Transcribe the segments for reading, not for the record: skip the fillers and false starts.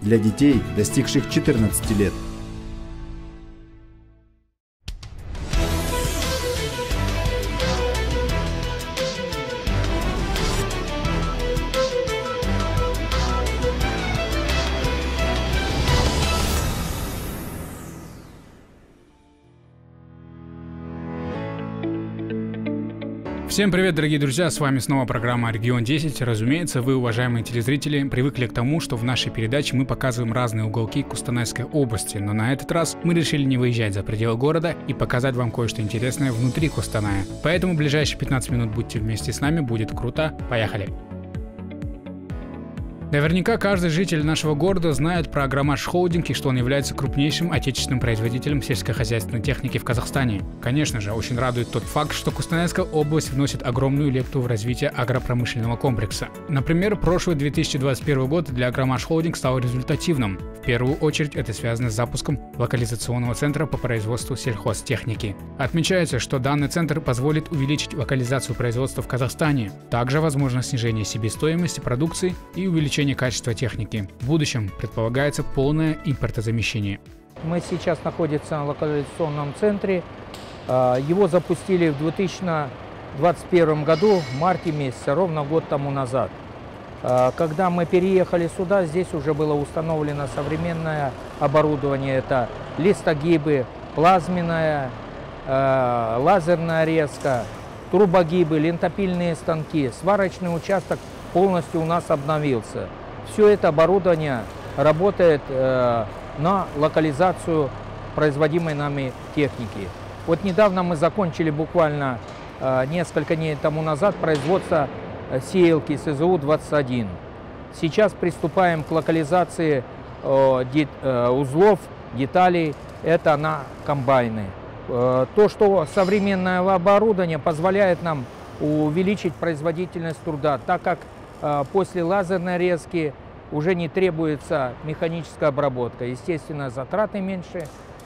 для детей, достигших 14 лет. Всем привет, дорогие друзья, с вами снова программа «Регион 10». Разумеется, вы, уважаемые телезрители, привыкли к тому, что в нашей передаче мы показываем разные уголки Кустанайской области, но на этот раз мы решили не выезжать за пределы города и показать вам кое-что интересное внутри Кустаная. Поэтому в ближайшие 15 минут будьте вместе с нами, будет круто. Поехали! Наверняка каждый житель нашего города знает про Агромаш Холдинг и что он является крупнейшим отечественным производителем сельскохозяйственной техники в Казахстане. Конечно же, очень радует тот факт, что Кустанайская область вносит огромную лепту в развитие агропромышленного комплекса. Например, прошлый 2021 год для Агромаш Холдинг стал результативным. В первую очередь это связано с запуском локализационного центра по производству сельхозтехники. Отмечается, что данный центр позволит увеличить локализацию производства в Казахстане. Также возможно снижение себестоимости продукции и увеличение качества техники. В будущем предполагается полное импортозамещение. Мы сейчас находимся на локализационном центре. Его запустили в 2021 году, в марте месяце, ровно год тому назад. Когда мы переехали сюда, здесь уже было установлено современное оборудование. Это листогибы, плазменная, лазерная резка, трубогибы, лентопильные станки. Сварочный участок полностью у нас обновился. Все это оборудование работает на локализацию производимой нами техники. Вот недавно мы закончили буквально несколько дней тому назад производство сеялки СЗУ-21. Сейчас приступаем к локализации узлов, деталей, это на комбайны. То, что современное оборудование позволяет нам увеличить производительность труда, так как после лазерной резки уже не требуется механическая обработка. Естественно, затраты меньше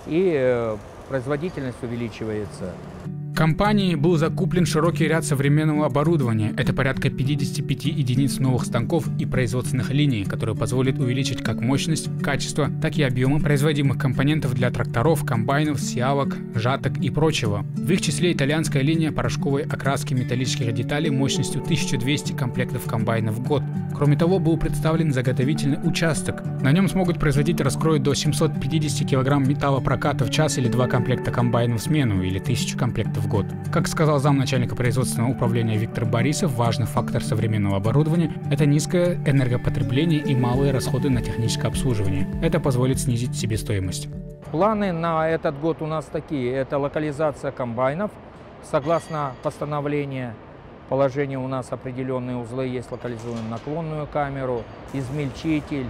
и производительность увеличивается. Компанией был закуплен широкий ряд современного оборудования. Это порядка 55 единиц новых станков и производственных линий, которые позволят увеличить как мощность, качество, так и объемы производимых компонентов для тракторов, комбайнов, сеялок, жаток и прочего. В их числе итальянская линия порошковой окраски металлических деталей мощностью 1200 комплектов комбайнов в год. Кроме того, был представлен заготовительный участок. На нем смогут производить раскрой до 750 кг металлопроката в час или 2 комплекта комбайнов в смену или 1000 комплектов в год. Как сказал замначальника производственного управления Виктор Борисов, важный фактор современного оборудования – это низкое энергопотребление и малые расходы на техническое обслуживание. Это позволит снизить себестоимость. Планы на этот год у нас такие. Это локализация комбайнов. Согласно постановлению положения у нас определенные узлы есть, локализуем наклонную камеру, измельчитель,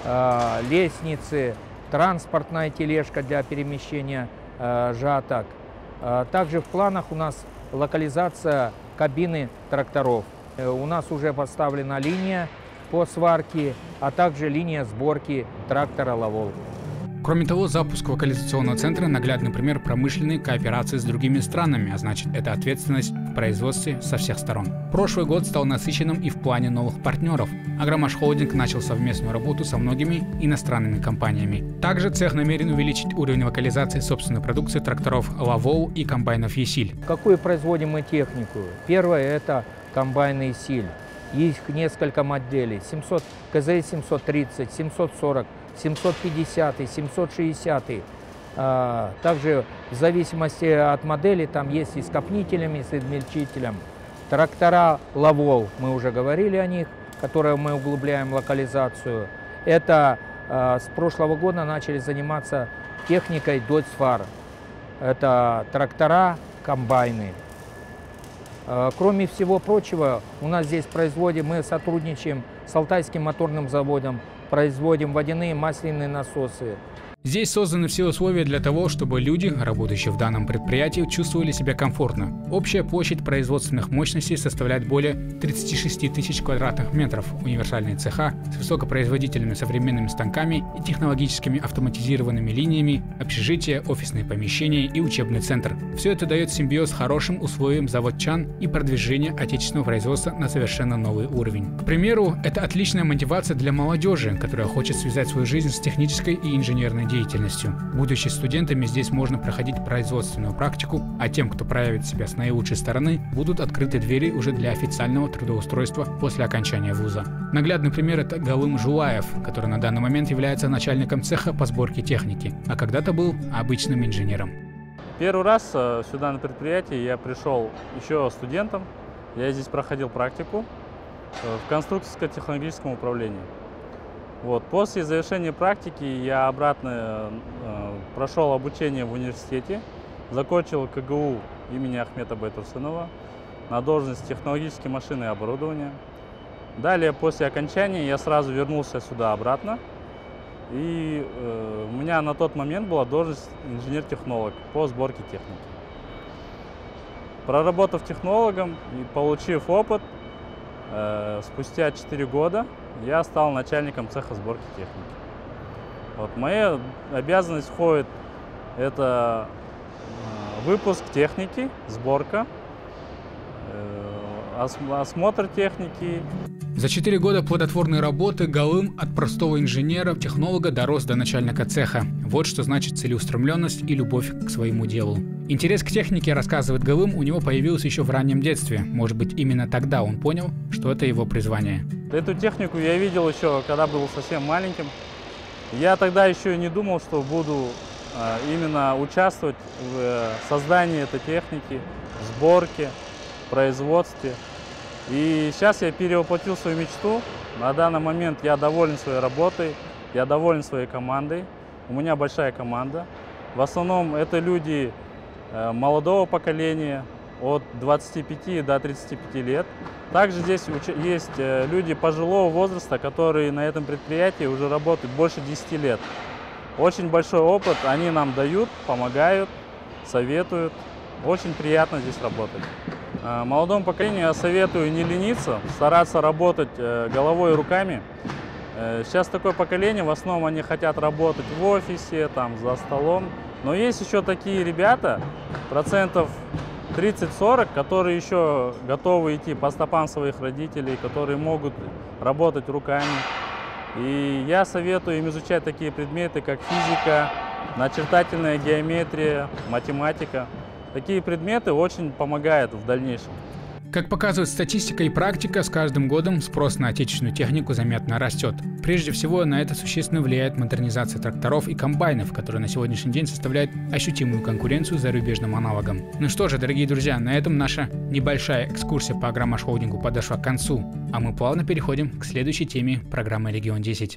лестницы, транспортная тележка для перемещения жаток. Также в планах у нас локализация кабины тракторов. У нас уже поставлена линия по сварке, а также линия сборки трактора «Лавол». Кроме того, запуск локализационного центра – наглядный пример промышленной кооперации с другими странами, а значит, это ответственность в производстве со всех сторон. Прошлый год стал насыщенным и в плане новых партнеров. Агромаш Холдинг начал совместную работу со многими иностранными компаниями. Также цех намерен увеличить уровень локализации собственной продукции тракторов «Лавол» и комбайнов «Есиль». Какую производим мы технику? Первое – это комбайны «Есиль». Их несколько моделей – 700, КЗ-730, 740, 750, 760. Также в зависимости от модели там есть и с копнителем, и с измельчителем. Трактора «Лавол», мы уже говорили о них, которые мы углубляем локализацию. Это с прошлого года начали заниматься техникой «Дойцфар». Это трактора, комбайны. Кроме всего прочего, у нас здесь мы сотрудничаем с Алтайским моторным заводом, производим водяные масляные насосы. Здесь созданы все условия для того, чтобы люди, работающие в данном предприятии, чувствовали себя комфортно. Общая площадь производственных мощностей составляет более 36 тысяч квадратных метров. Универсальные цеха с высокопроизводительными современными станками и технологическими автоматизированными линиями, общежития, офисные помещения и учебный центр. Все это дает симбиоз с хорошим условием заводчан и продвижение отечественного производства на совершенно новый уровень. К примеру, это отличная мотивация для молодежи, которая хочет связать свою жизнь с технической и инженерной деятельностью. Будучи студентами, здесь можно проходить производственную практику, а тем, кто проявит себя с наилучшей стороны, будут открыты двери уже для официального трудоустройства после окончания вуза. Наглядный пример – это Галым Жулаев, который на данный момент является начальником цеха по сборке техники, а когда-то был обычным инженером. Первый раз сюда на предприятие я пришел еще студентом. Я здесь проходил практику в конструкторско-технологическом управлении. После завершения практики я обратно прошел обучение в университете, закончил КГУ имени Ахмета Байтурсынова на должность технологические машины и оборудование. Далее, после окончания, я сразу вернулся сюда обратно. И у меня на тот момент была должность инженер-технолог по сборке техники. Проработав технологом и получив опыт, спустя 4 года я стал начальником цеха сборки техники. Моя обязанность входит это выпуск техники, сборка, осмотр техники. За 4 года плодотворной работы Галым от простого инженера-технолога дорос до начальника цеха. Вот что значит целеустремленность и любовь к своему делу. Интерес к технике, рассказывает Галым, у него появился еще в раннем детстве. Может быть, именно тогда он понял, что это его призвание. Эту технику я видел еще, когда был совсем маленьким. Я тогда еще не думал, что буду именно участвовать в создании этой техники, в сборке, в производстве. И сейчас я перевоплотил свою мечту. На данный момент я доволен своей работой, я доволен своей командой. У меня большая команда. В основном это люди молодого поколения, от 25 до 35 лет. Также здесь есть люди пожилого возраста, которые на этом предприятии уже работают больше 10 лет. Очень большой опыт они нам дают, помогают, советуют. Очень приятно здесь работать. Молодому поколению я советую не лениться, стараться работать головой и руками. Сейчас такое поколение, в основном они хотят работать в офисе, за столом. Но есть еще такие ребята, процентов 30-40, которые еще готовы идти по стопам своих родителей, которые могут работать руками. И я советую им изучать такие предметы, как физика, начертательная геометрия, математика. Такие предметы очень помогают в дальнейшем. Как показывает статистика и практика, с каждым годом спрос на отечественную технику заметно растет. Прежде всего, на это существенно влияет модернизация тракторов и комбайнов, которые на сегодняшний день составляют ощутимую конкуренцию зарубежным аналогам. Ну что же, дорогие друзья, на этом наша небольшая экскурсия по агромашхолдингу подошла к концу, а мы плавно переходим к следующей теме программы «Регион-10».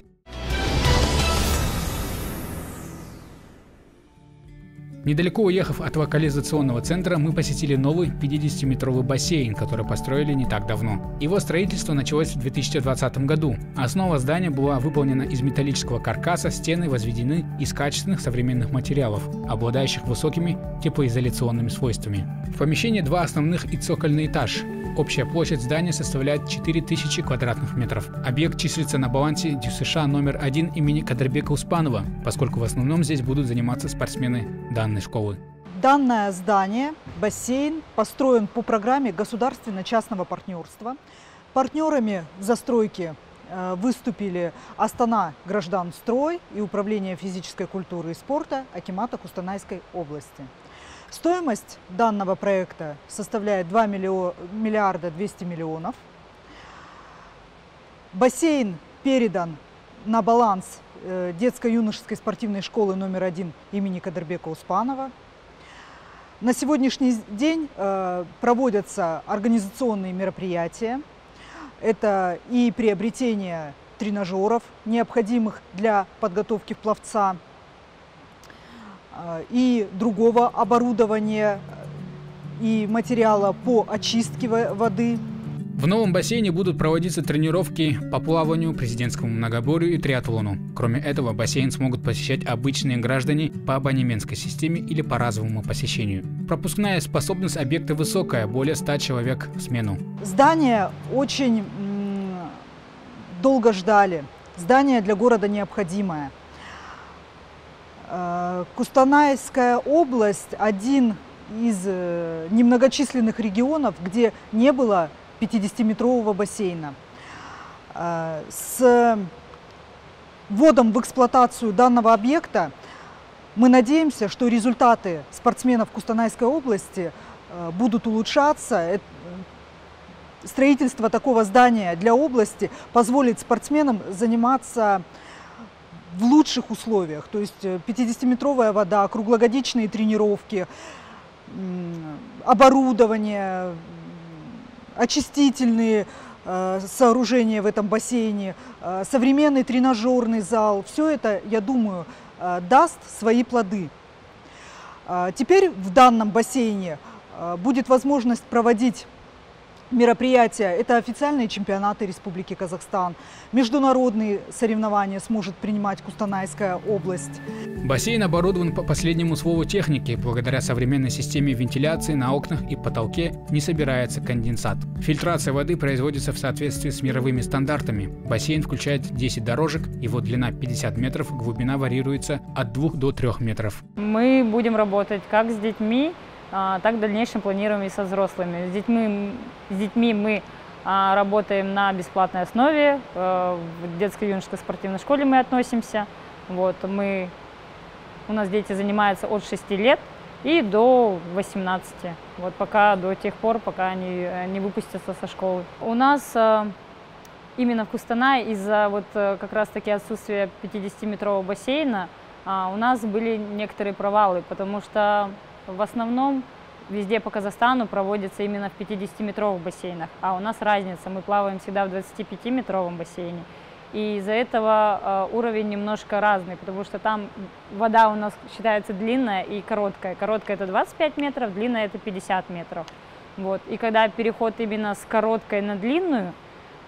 Недалеко уехав от локализационного центра, мы посетили новый 50-метровый бассейн, который построили не так давно. Его строительство началось в 2020 году. Основа здания была выполнена из металлического каркаса, стены возведены из качественных современных материалов, обладающих высокими теплоизоляционными свойствами. В помещении 2 основных и цокольный этаж. Общая площадь здания составляет 4000 квадратных метров. Объект числится на балансе ДЮСШ номер 1 имени Кадырбека Успанова, поскольку в основном здесь будут заниматься спортсмены данной школы. Данное здание, бассейн, построен по программе государственно-частного партнерства. Партнерами в застройке выступили Астана Гражданстрой и Управление физической культуры и спорта Акимата Кустанайской области. Стоимость данного проекта составляет 2 миллиарда 200 миллионов. Бассейн передан на баланс детско-юношеской спортивной школы номер 1 имени Кадырбека Успанова. На сегодняшний день проводятся организационные мероприятия. Это и приобретение тренажеров, необходимых для подготовки пловца, и другого оборудования и материала по очистке воды. В новом бассейне будут проводиться тренировки по плаванию, президентскому многоборью и триатлону. Кроме этого, бассейн смогут посещать обычные граждане по абонементской системе или по разовому посещению. Пропускная способность объекта высокая, более 100 человек в смену. Здание очень долго ждали. Здание для города необходимое. Кустанайская область – один из немногочисленных регионов, где не было 50-метрового бассейна. С вводом в эксплуатацию данного объекта мы надеемся, что результаты спортсменов Кустанайской области будут улучшаться. Строительство такого здания для области позволит спортсменам заниматься в лучших условиях. То есть 50-метровая вода, круглогодичные тренировки, оборудование, очистительные сооружения в этом бассейне, современный тренажерный зал. Все это, я думаю, даст свои плоды. Теперь в данном бассейне будет возможность проводить мероприятия. Это официальные чемпионаты Республики Казахстан, международные соревнования сможет принимать Кустанайская область. Бассейн оборудован по последнему слову техники. Благодаря современной системе вентиляции на окнах и потолке не собирается конденсат. Фильтрация воды производится в соответствии с мировыми стандартами. Бассейн включает 10 дорожек, его длина 50 метров, глубина варьируется от 2 до 3 метров. Мы будем работать как с детьми, так в дальнейшем планируем и со взрослыми. С детьми мы работаем на бесплатной основе. В детско-юношеской спортивной школе мы относимся. У нас дети занимаются от 6 лет и до 18. Пока до тех пор, пока они не выпустятся со школы. У нас именно в Кустанае из-за как раз-таки отсутствия 50-метрового бассейна у нас были некоторые провалы, потому что в основном везде по Казахстану проводится именно в 50-метровых бассейнах, а у нас разница, мы плаваем всегда в 25-метровом бассейне. И из-за этого уровень немножко разный, потому что там вода у нас считается длинная и короткая. Короткая – это 25 метров, длинная – это 50 метров. И когда переход именно с короткой на длинную,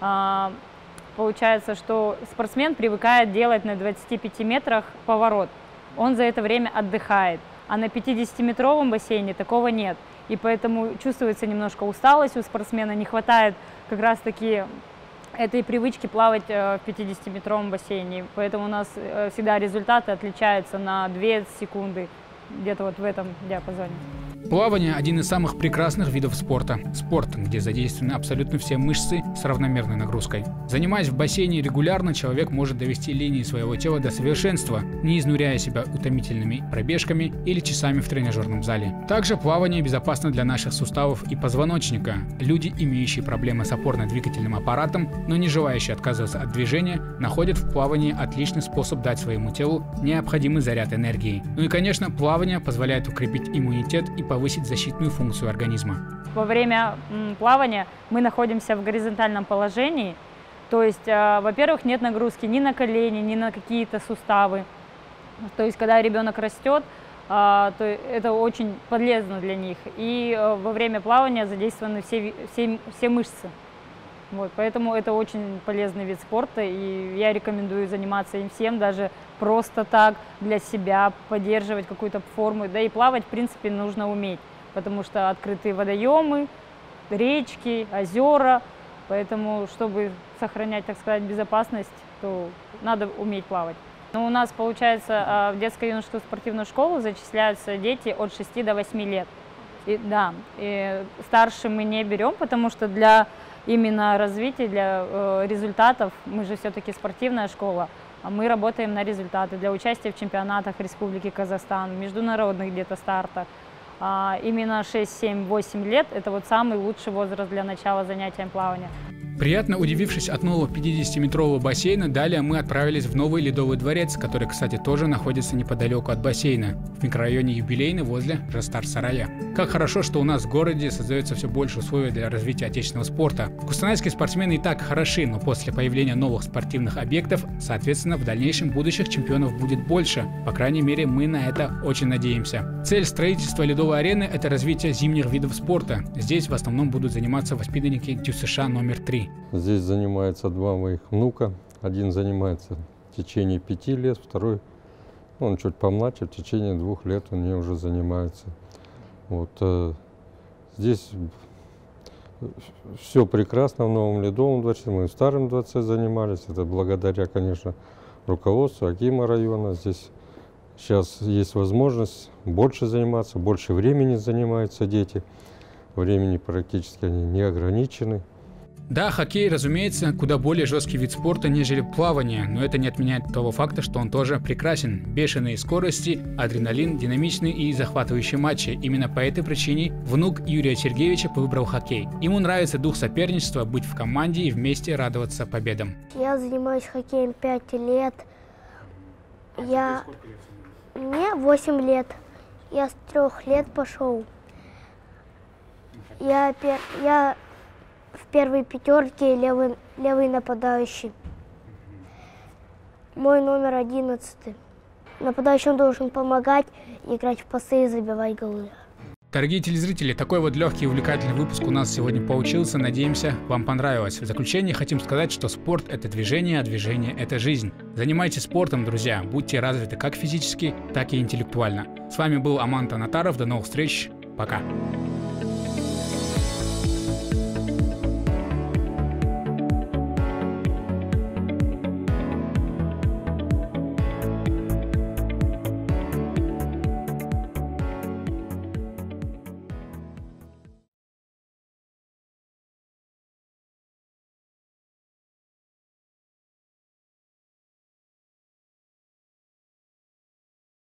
получается, что спортсмен привыкает делать на 25 метрах поворот. Он за это время отдыхает. А на 50-метровом бассейне такого нет. И поэтому чувствуется немножко усталость у спортсмена, не хватает как раз-таки этой привычки плавать в 50-метровом бассейне. Поэтому у нас всегда результаты отличаются на 2 секунды, где-то в этом диапазоне. Плавание – один из самых прекрасных видов спорта. Спорт, где задействованы абсолютно все мышцы с равномерной нагрузкой. Занимаясь в бассейне регулярно, человек может довести линии своего тела до совершенства, не изнуряя себя утомительными пробежками или часами в тренажерном зале. Также плавание безопасно для наших суставов и позвоночника. Люди, имеющие проблемы с опорно-двигательным аппаратом, но не желающие отказываться от движения, находят в плавании отличный способ дать своему телу необходимый заряд энергии. И, конечно, плавание позволяет укрепить иммунитет и повысить защитную функцию организма. Во время плавания мы находимся в горизонтальном положении, то есть, во-первых, нет нагрузки ни на колени, ни на какие-то суставы. То есть, когда ребенок растет, то это очень полезно для них. И во время плавания задействованы все мышцы. Поэтому это очень полезный вид спорта, и я рекомендую заниматься им всем, даже просто так, для себя, поддерживать какую-то форму. Да и плавать, в принципе, нужно уметь, потому что открытые водоемы, речки, озера. Поэтому, чтобы сохранять, так сказать, безопасность, то надо уметь плавать. У нас, получается, в детско-юношескую спортивную школу зачисляются дети от 6 до 8 лет. И старше мы не берем, потому что для именно развития, для результатов, мы же все-таки спортивная школа, а мы работаем на результаты для участия в чемпионатах Республики Казахстан, международных где-то стартах. Именно 6, 7, 8 лет – это самый лучший возраст для начала занятия плавания. Приятно удивившись от нового 50-метрового бассейна, далее мы отправились в новый Ледовый дворец, который, кстати, тоже находится неподалеку от бассейна, в микрорайоне Юбилейный возле Жастар-сарая. Как хорошо, что у нас в городе создается все больше условий для развития отечественного спорта. Кустанайские спортсмены и так хороши, но после появления новых спортивных объектов, соответственно, в дальнейшем будущих чемпионов будет больше. По крайней мере, мы на это очень надеемся. Цель строительства Ледовой арены – это развитие зимних видов спорта. Здесь в основном будут заниматься воспитанники ДЮСШ номер 3. Здесь занимаются два моих внука. Один занимается в течение 5 лет, второй, он чуть помладше, в течение 2 лет он мне уже занимается. Вот, здесь все прекрасно в новом Ледовом дворце, мы в старом дворце занимались. Это благодаря, конечно, руководству Акима района. Здесь сейчас есть возможность больше заниматься, больше времени занимаются дети. Времени практически они не ограничены. Да, хоккей, разумеется, куда более жесткий вид спорта, нежели плавание, но это не отменяет того факта, что он тоже прекрасен. Бешеные скорости, адреналин, динамичные и захватывающие матчи. Именно по этой причине внук Юрия Сергеевича выбрал хоккей. Ему нравится дух соперничества, быть в команде и вместе радоваться победам. Я занимаюсь хоккеем 5 лет. Мне 8 лет. Я с 3 лет пошел. Я в первой 5 левый нападающий. Мой номер 11. Нападающий он должен помогать, играть в пасы и забивать голы. Дорогие телезрители, такой вот легкий и увлекательный выпуск у нас сегодня получился. Надеемся, вам понравилось. В заключение хотим сказать, что спорт – это движение, а движение – это жизнь. Занимайтесь спортом, друзья. Будьте развиты как физически, так и интеллектуально. С вами был Аман Танатаров. До новых встреч. Пока.